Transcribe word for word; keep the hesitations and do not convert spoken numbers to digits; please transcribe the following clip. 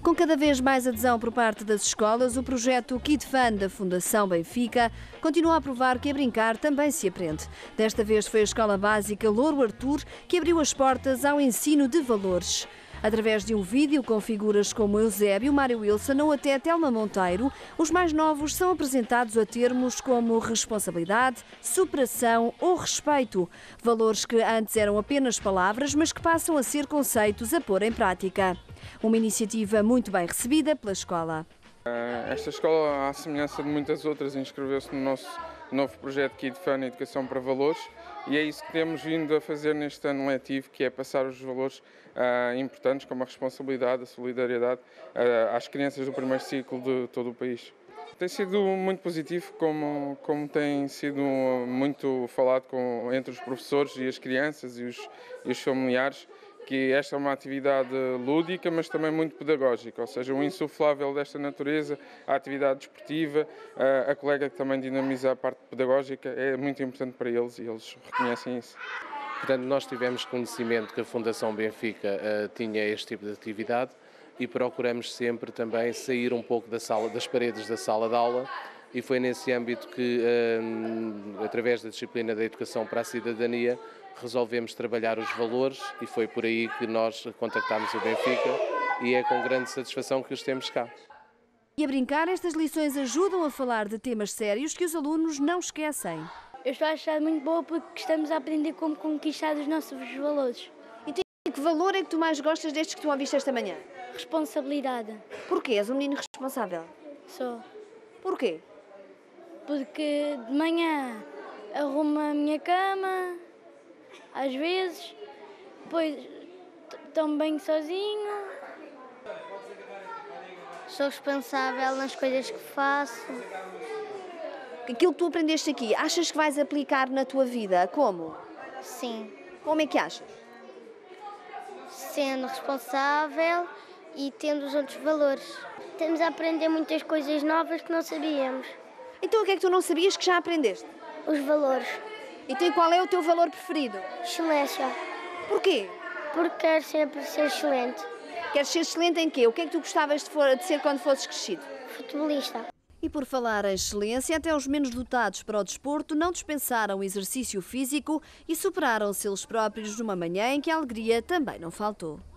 Com cada vez mais adesão por parte das escolas, o projeto Kid Fun da Fundação Benfica continua a provar que a brincar também se aprende. Desta vez foi a Escola Básica Louro Artur que abriu as portas ao ensino de valores. Através de um vídeo com figuras como Eusébio, Mário Wilson ou até Telma Monteiro, os mais novos são apresentados a termos como responsabilidade, superação ou respeito. Valores que antes eram apenas palavras, mas que passam a ser conceitos a pôr em prática. Uma iniciativa muito bem recebida pela escola. Esta escola, à semelhança de muitas outras, inscreveu-se no nosso novo projeto Kid Fun Educação para Valores, e é isso que temos vindo a fazer neste ano letivo, que é passar os valores uh, importantes, como a responsabilidade, a solidariedade, uh, às crianças do primeiro ciclo de todo o país. Tem sido muito positivo, como, como tem sido muito falado com, entre os professores e as crianças e os, e os familiares, que esta é uma atividade lúdica, mas também muito pedagógica, ou seja, o insuflável desta natureza, a atividade desportiva, a, a colega que também dinamiza a parte pedagógica, é muito importante para eles e eles reconhecem isso. Portanto, nós tivemos conhecimento que a Fundação Benfica uh, tinha este tipo de atividade e procuramos sempre também sair um pouco da sala, das paredes da sala de aula, e foi nesse âmbito que, uh, através da disciplina da Educação para a Cidadania, resolvemos trabalhar os valores, e foi por aí que nós contactámos o Benfica, e é com grande satisfação que os temos cá. E a brincar, estas lições ajudam a falar de temas sérios que os alunos não esquecem. Eu estou a achar muito boa porque estamos a aprender como conquistar os nossos valores. E que valor é que tu mais gostas destes que tu ouviste esta manhã? Responsabilidade. Porquê? És um menino responsável? Sou. Porquê? Porque de manhã arrumo a minha cama, às vezes, depois tomo banho sozinho. Sou responsável nas coisas que faço. Aquilo que tu aprendeste aqui, achas que vais aplicar na tua vida? Como? Sim. Como é que achas? Sendo responsável e tendo os outros valores. Temos a aprender muitas coisas novas que não sabíamos. Então o que é que tu não sabias que já aprendeste? Os valores. Então qual é o teu valor preferido? Excelência. Porquê? Porque quero sempre ser excelente. Queres ser excelente em quê? O que é que tu gostavas de, for, de ser quando fosses crescido? Futebolista. E por falar em excelência, até os menos dotados para o desporto não dispensaram o exercício físico e superaram-se eles próprios numa manhã em que a alegria também não faltou.